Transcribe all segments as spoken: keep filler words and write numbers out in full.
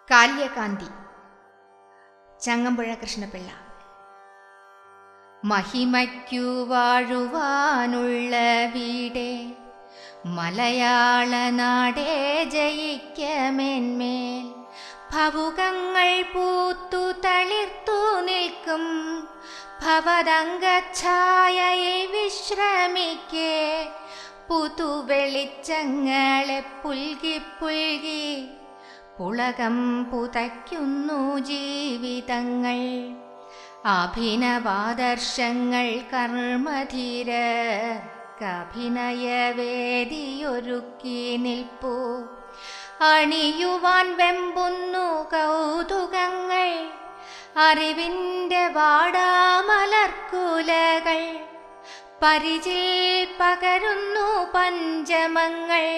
കാല്യകാന്തി, ചങ്ങമ്പുഴ കൃഷ്ണപിള്ള. മഹിമയ്ക്കു വാഴുവാനുള്ള വീടേ, മലയാള നാടേ ജയിക്കമേന്മേൽ. ഭവുകങ്ങൾ പൂത്തു തളിർത്തു നിൽക്കും ഭവതംഗഛായയിൽ വിശ്രമിക്കേ. പുതുവെളിച്ചങ്ങളെ പുൽകി പുൽകി പുളകം പുതയ്ക്കുന്നു ജീവിതങ്ങൾ. അഭിനവാദർശങ്ങൾ കർമ്മധീരർക്കഭിനയവേദിയൊരുക്കി നിൽപ്പു. അണിയുവാൻ വെമ്പുന്നു കൗതുകങ്ങൾ, അറിവിൻ്റെ വാടാമലർക്കുലകൾ. പരിചിൽ പകരുന്നു പഞ്ചമങ്ങൾ,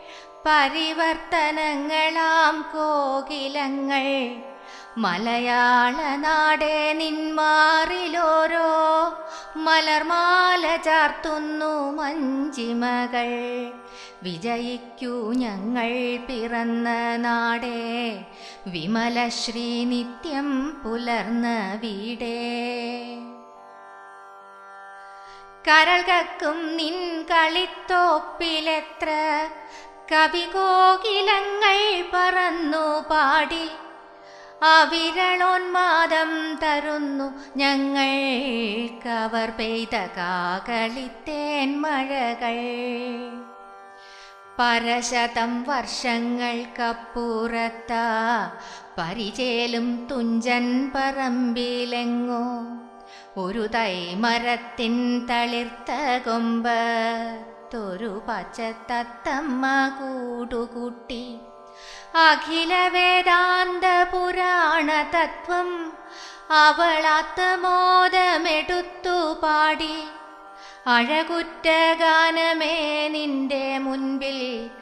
പരിവർത്തനങ്ങളാം കോകിലങ്ങൾ. മലയാള നാടേ നിന്മാറിലോരോ മലർമാല ചാർത്തുന്നു മഞ്ചിമകൾ. വിജയിക്കൂ ഞങ്ങൾ പിറന്ന നാടേ, വിമലശ്രീ നിത്യം പുലർന്ന വീടേ. കരൾ കക്കും നിൻ കളിത്തോപ്പിലെത്ര കവികോകിലങ്ങൾ പറന്നു പാടി. അവിരളോന്മാദം തരുന്നു ഞങ്ങൾക്കവർ പെയ്ത കാകളിത്തേൻ മഴകൾ. പരശതം വർഷങ്ങൾക്കപ്പുറത്താ പരിചേലും തുഞ്ചൻ പറമ്പിലെങ്ങോ ഒരു തൈമരത്തിൻ തളിർത്ത കൊമ്പത്തൊരു പച്ചത്തത്തമ്മ കൂടുകൂട്ടി. അഖില വേദാന്ത പുരാണ തത്വം അവളാത്തമോദമെടുത്തു പാടി. അഴകുറ്റ ഗാനമേ നിന്റെ മുൻപിൽ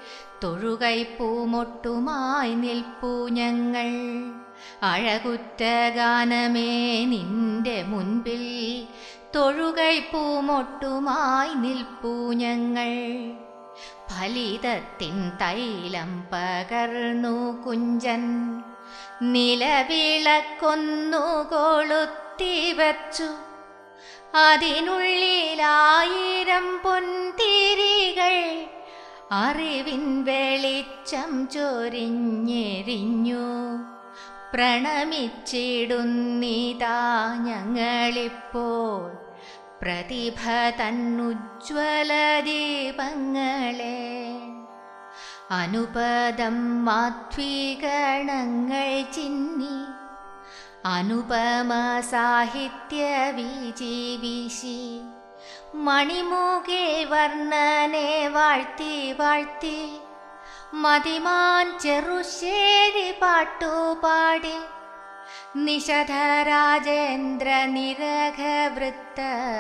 തൊഴുകൈപ്പൂമൊട്ടുമായി നിൽപ്പൂ ഞങ്ങൾ. അഴകുറ്റ ഗാനമേ നിന്റെ മുൻപിൽ തൊഴുകൈപ്പൂമൊട്ടുമായി നിൽപ്പൂ ഞങ്ങൾ. ഫലിതത്തിൻ തൈലം പകർന്നു കുഞ്ചൻ നിലവിളക്കൊന്നു കൊളുത്തിവച്ചു. അതിനുള്ളിലായിരം പൊൻതിരികൾ അറിവിൻ വെളിച്ചം ചൊരിഞ്ഞെരിഞ്ഞു. പ്രണമിച്ചിടുന്നിതാ ഞങ്ങളിപ്പോൾ പ്രതിഭ തന്നുജ്വല ദീപങ്ങളെ. അനുപദം മാധ്വീകണങ്ങൾ ചിന്നി അനുപമ സാഹിത്യ വീചി വീശി. മണിമൂകെ വർണ്ണനെ വാഴ്ത്തി വാഴ്ത്തി മതിമാൻ ചെറുശ്ശേരി പാട്ടുപാടി. നിശധരാജേന്ദ്ര നിരഘവൃത്ത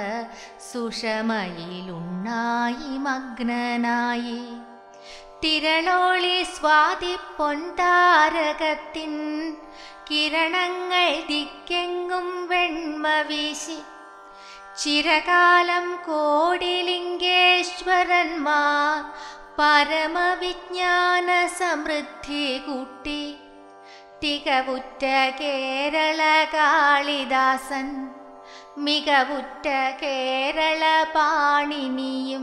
സുഷമയിലുണ്ണായി മഗ്നനായി. തിരളോളി സ്വാതി പൊൻതാരകത്തിൻ കിരണങ്ങൾ ദിക്കെങ്ങും വെണ്മ വീശി. ചിരകാലം കോടിലിംഗേശ്വരന്മാർ പരമവിജ്ഞാന സമൃദ്ധി കൂട്ടി. തികവുറ്റ കേരള കാളിദാസൻ മികവുറ്റ കേരള പാണിനിയും.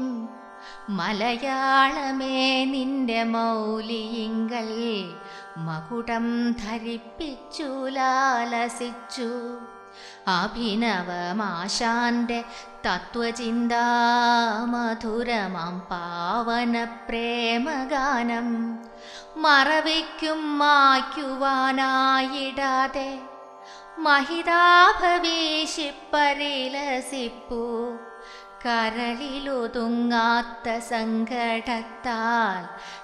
മലയാളമേ നിന്റെ മൗലിയിങ്കൽ മകുടം ധരിപ്പിച്ചു ലാലസിച്ചു. അഭിനവമാശാന്റെ തത്വചിന്താ മധുരമാം പാവന പ്രേമഗാനം മറവിക്കും മായ്ക്കുവാനായിടാതെ മഹിതാഭവീശിപ്പരിലസിപ്പൂ. കരളിലൊതുങ്ങാത്ത സങ്കടത്താൽ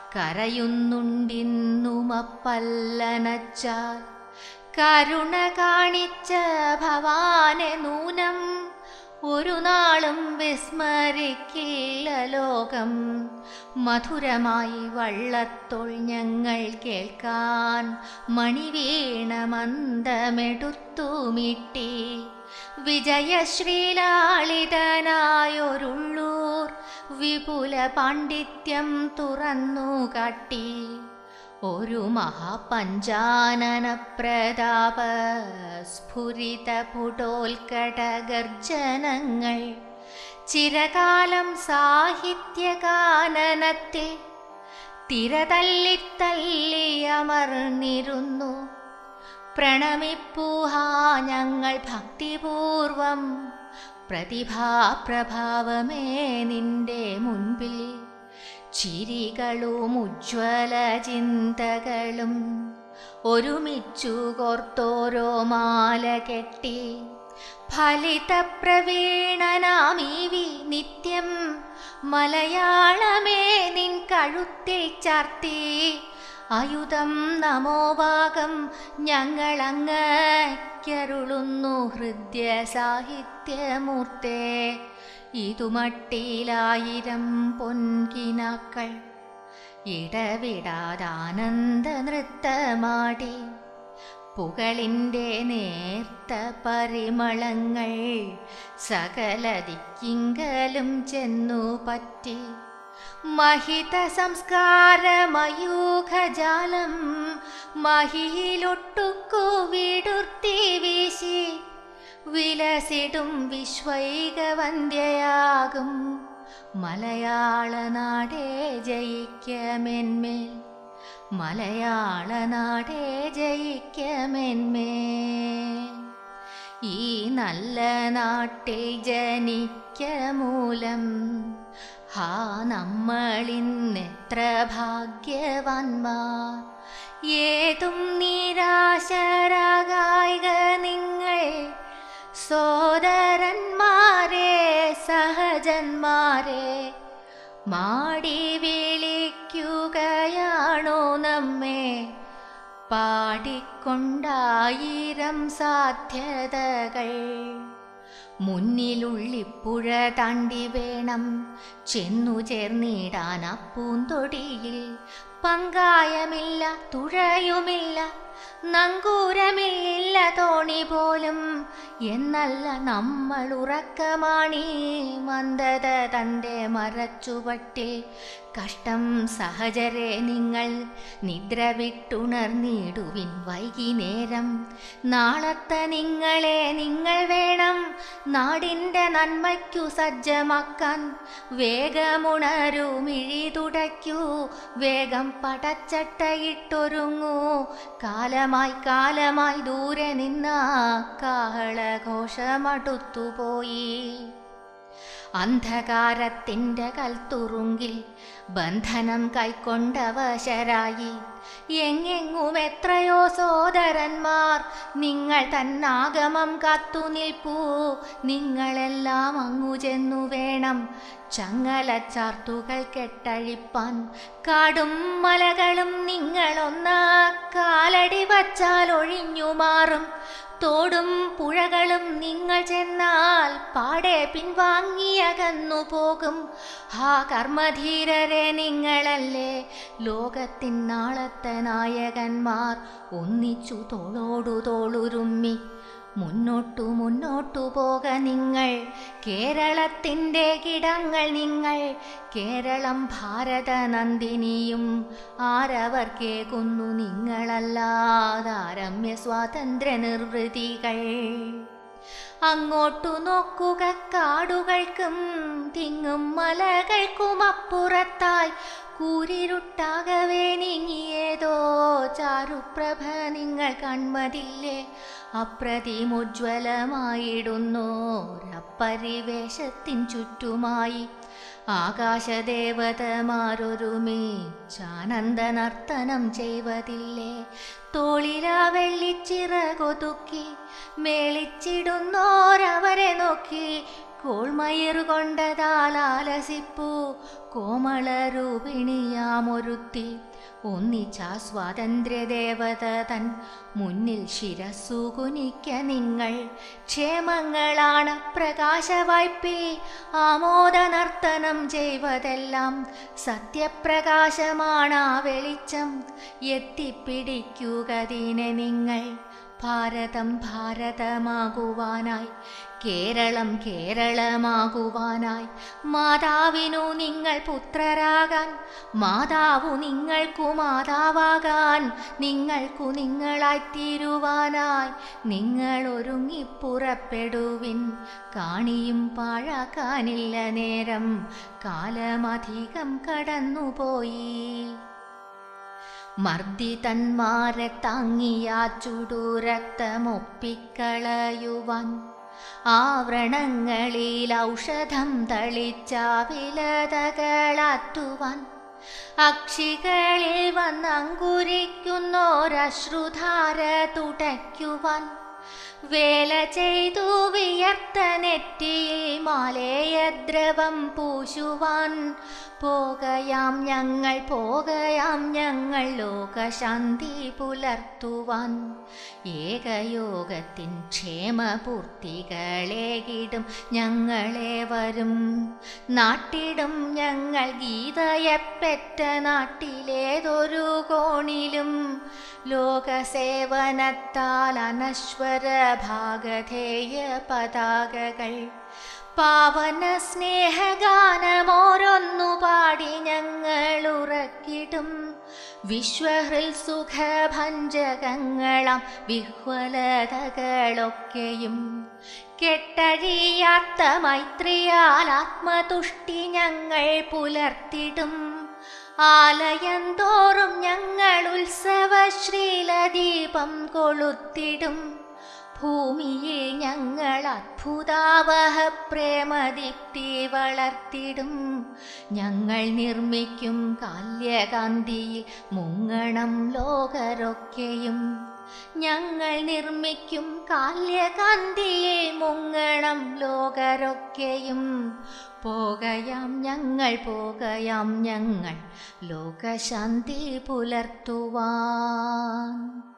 കരയുന്നുണ്ടിന്നുമപ്പല്ലനച്ചാൽ. കരുണ കാണിച്ച ഭവാനെ നൂനം ഒരു നാളും വിസ്മരിക്കില്ല ലോകം. മധുരമായി വള്ളത്തോൾ ഞങ്ങൾ കേൾക്കാൻ മണിവീണ മന്ദമെടുത്തു മീട്ടി. വിജയശ്രീലാളിതനായൊരുള്ളൂർ വിപുല പാണ്ഡിത്യം തുറന്നു കാട്ടി. ഒരു മഹാപഞ്ചാനന പ്രതാപ സ്ഫുരിത പുടോൽക്കട ഗർജനങ്ങൾ ചിരകാലം സാഹിത്യകാനനത്തിൽ തിരതല്ലിത്തല്ലിയമർന്നിരുന്നു. പ്രണമിപ്പൂഹാ ഞങ്ങൾ ഭക്തിപൂർവം പ്രതിഭാപ്രഭാവമേ നിന്റെ മുൻപിൽ. ചിരികളും ഉജ്ജ്വല ചിന്തകളും ഒരുമിച്ചു കോർത്തോരോ മാല കെട്ടി ഫലിതപ്രവീണനാമീവി നിത്യം മലയാളമേ നിൻ കഴുത്തിൽ ചാർത്തി. അയുധം നമോഭാഗം ഞങ്ങളങ്ങരുളുന്നു ഹൃദ്യ സാഹിത്യമൂർത്തേ. ഇതുമട്ടിലായിരം പൊൻകിനാക്കൾ ഇടവിടാതാനന്ദ നൃത്തമാടി പുകളിൻ്റെ നേർത്ത പരിമളങ്ങൾ സകല ദിക്കിങ്കലും ചെന്നു പറ്റി. മഹിത സംസ്കാരമയൂഖജാലം മഹിയിലൊട്ടുക്കു വിടുർത്തി വീശി വിലസിടും വിശ്വൈകവന്ധ്യയാകും മലയാളനാടേ ജയിക്കമെന്മേൽ. മലയാളനാടേ ജയിക്കമെന്മേൽ. ഈ നല്ല നാട്ടിൽ ജനിക്ക മൂലം ഹാ നമ്മളിന്നെത്ര ഭാഗ്യവാന്മാർ. ഏതും നിരാശരാകായിക നിങ്ങൾ സോദരന്മാരെ സഹജന്മാരെ. മാടി വിളിക്കുകയാണോ നമ്മെ പാടിക്കൊണ്ടായിരം സാധ്യതകൾ. മുന്നിലുള്ളിപ്പുഴ താണ്ടി വേണം ചെന്നു ചേർന്നിടാൻ അപ്പൂന്തൊടിയിൽ. പങ്കായമില്ല തുഴയുമില്ല നങ്കൂരമില്ല തോണി പോലും എന്നല്ല നമ്മൾ ഉറക്കമാണീ മന്ദത തൻ്റെ മരച്ചുവട്ടിൽ. കഷ്ടം സഹചരെ നിങ്ങൾ നിദ്ര വിട്ടുണർന്നിടുവിൻ വൈകിനേരം. നാളത്തെ നിങ്ങളെ നിങ്ങൾ വേണം നാടിൻ്റെ നന്മയ്ക്കു സജ്ജമാക്കാൻ. വേഗമുണരൂ മിഴി തുടയ്ക്കൂ വേഗം പടച്ചട്ടയിട്ടൊരുങ്ങൂ. കാലമായി കാലമായി ദൂരെ നിന്ന കാഹളഘോഷമടുത്തുപോയി. അന്ധകാരത്തിൻ്റെ കൽത്തുറുങ്കിൽ ബന്ധനം കൈക്കൊണ്ടവശരായി എങ്ങെങ്ങും എത്രയോ സോദരന്മാർ നിങ്ങൾ തന്നാഗമം കാത്തുനിൽപ്പൂ. നിങ്ങളെല്ലാം അങ്ങു ചെന്നു വേണം ചങ്ങലച്ചാർത്തുകൾ കെട്ടഴിപ്പാൻ. കാടും മലകളും നിങ്ങളൊന്നാ കാലടി വച്ചാൽ ഒഴിഞ്ഞു മാറും. തോടും പുഴകളും നിങ്ങൾ ചെന്നാൽ പാടെ പിൻവാങ്ങിയകന്നു പോകും. ഹാ കർമ്മധീരരെ നിങ്ങളല്ലേ ലോകത്തിൻ നാളത്തെ നായകന്മാർ. ഒന്നിച്ചു തോളോടു തോളുരുമ്മി മുന്നോട്ടു മുന്നോട്ടു പോക നിങ്ങൾ. കേരളത്തിൻ്റെ കിടങ്ങൾ നിങ്ങൾ. കേരളം ഭാരത നന്ദിനിയും ആരവർ കേൾക്കുന്നു നിങ്ങളല്ലാതാരമ്യ സ്വാതന്ത്ര്യ നിർവൃതികൾ. അങ്ങോട്ടു നോക്കുക കാടുകൾക്കും തിങ്ങും മലകൾക്കും അപ്പുറത്തായി കൂരിരുട്ടാകവേ നീങ്ങിയേതോ ചാരുപ്രഭ നിങ്ങൾ കൺമതില്ലേ. അപ്രതിമോജ്വലമായിടുന്നോരപ്പരിവേഷത്തിൻ ചുറ്റുമായി ആകാശദേവതമാരൊരുമിച്ചാനന്ദ നർത്തനം ചെയ്വതില്ലേ. തോളിലാ വെള്ളിച്ചിറകൊതുക്കി മേളിച്ചിടുന്നോരവരെ നോക്കി കോൾമയറുകൊണ്ടതാലാലസിപ്പൂ കോമളരൂപിണിയാമൊരുത്തി. ഒന്നിച്ചാ സ്വാതന്ത്ര്യദേവത തൻ മുന്നിൽ ശിരസ്സു കുനിക്ക നിങ്ങൾ. ക്ഷേമങ്ങളാണ് പ്രകാശവായ്പി ആമോദ നർത്തനം ചെയ്വതെല്ലാം. സത്യപ്രകാശമാണ് ആ വെളിച്ചം എത്തിപ്പിടിക്കുകതിനെ നിങ്ങൾ. ഭാരതം ഭാരതമാകുവാനായി, കേരളം കേരളമാകുവാനായി, മാതാവിനു നിങ്ങൾ പുത്രരാകാൻ, മാതാവു നിങ്ങൾക്കു മാതാവാകാൻ, നിങ്ങൾക്കു നിങ്ങളായിത്തീരുവാനായി നിങ്ങൾ ഒരുങ്ങിപ്പുറപ്പെടുവിൻ. കാണിയും പാഴാക്കാനില്ല നേരം, കാലമധികം കടന്നുപോയി. മർദ്ദിതന്മാരെ താങ്ങിയ ചുടുരക്തമൊപ്പിക്കളയുവാൻ, ആവരണങ്ങളിൽ ഔഷധം തളിച്ച വിലതകളാറ്റുവാൻ, അക്ഷികളിൽ വന്നങ്കുരിക്കുന്നോരശ്രുധാര തുടയ്ക്കുവാൻ, വേല ചെയ്തു വിയർത്ത നെറ്റിയിൽ മാലേയദ്രവം പൂശുവാൻ, പോകയാം ഞങ്ങൾ പോകയാം ഞങ്ങൾ ലോകശാന്തി പുലർത്തുവാൻ. ഏകയോഗത്തിൻ ക്ഷേമപൂർത്തികളേകിടും ഞങ്ങളേവരും, നാട്ടിടും ഞങ്ങൾ ഗീതയെപ്പെറ്റ നാട്ടിലേതൊരു കോണിലും. ലോകസേവനത്താൽ അനശ്വര ഭാഗധേയ പതാകകൾ, പാവന സ്നേഹഗാനമോരൊന്നു പാടി ഞങ്ങൾ ഉറക്കിടും. വിശ്വഹൃൽ സുഖഭഞ്ജകങ്ങളാം വിഹ്വലതകളൊക്കെയും, കെട്ടഴിയാത്ത മൈത്രിയാൽ ആത്മതുഷ്ടി ഞങ്ങൾ പുലർത്തിടും. ആലയം തോറും ഞങ്ങൾ ഉത്സവശ്രീലദീപം കൊളുത്തിടും. ഭൂമിയിൽ ഞങ്ങൾ അത്ഭുതാവഹ പ്രേമദീപ്തി വളർത്തിടും. ഞങ്ങൾ നിർമ്മിക്കും കാല്യകാന്തിയിൽ മുങ്ങണം ലോകരൊക്കെയും, ഞങ്ങൾ നിർമ്മിക്കും കാല്യകാന്തിയിൽ മുങ്ങണം ലോകരൊക്കെയും. പോകയാം ഞങ്ങൾ പോകയാം ഞങ്ങൾ ലോകശാന്തി പുലർത്തുവാൻ.